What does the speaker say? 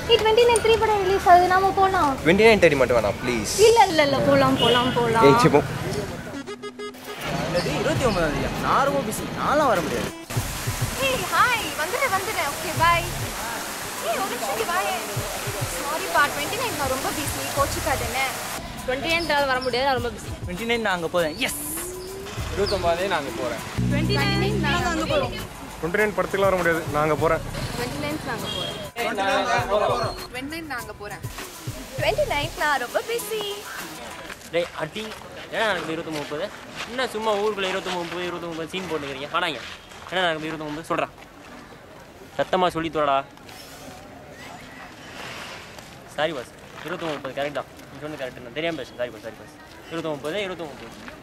29 3 படம் ரிலீஸ் ஆகுது நாம போலாம் 29:30 மட்டும் வேணாம் ப்ளீஸ். இல்ல போலாம் ஏய் சிபோ. என்னது 29ஆம் தேதியா? நான் ரொம்ப பிஸி. நான்லாம் வர முடியாது. ஏய் ஹாய் வந்துடுறேன் ஓகே பை. ஏய் ஒரு நிமிஷம் பை. சாரி பா 29 நான் ரொம்ப பிஸி கோச்சிக்காதேனே. 29 வர முடியாது நான் ரொம்ப பிஸி. 29 நான் அங்க போறேன். எஸ். 29 நான் அங்க போறேன். 29 நாங்க அங்க போறோம். 29 படத்துக்குலாம் வர முடியாது. நான் அங்க போறேன். 29 நாங்க போறோம். 29 நாங்க போறேன். 29 நான் ரொம்ப பிஸி. டேய் அடி ஏன்னா எனக்கு 29 என்ன சும்மா ஊருக்குள்ள 29 சீன் போட்டுக்கிறீங்க ஆனாங்க என்ன எனக்கு 29 சொல்கிறேன் சத்தமாக சொல்லி தோடா. சாரி பாஸ் 29 கரெக்டா நீ சொன்னது கரெக்டு நான் தெரியாமல் பேசுகிறேன். Sorry boss 29